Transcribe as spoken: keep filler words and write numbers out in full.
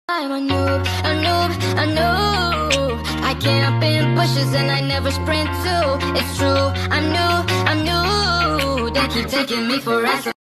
I'm a noob, a noob, a noob. I camp in bushes and I never sprint too. It's true, I'm new, I'm new. They keep taking me for ransom.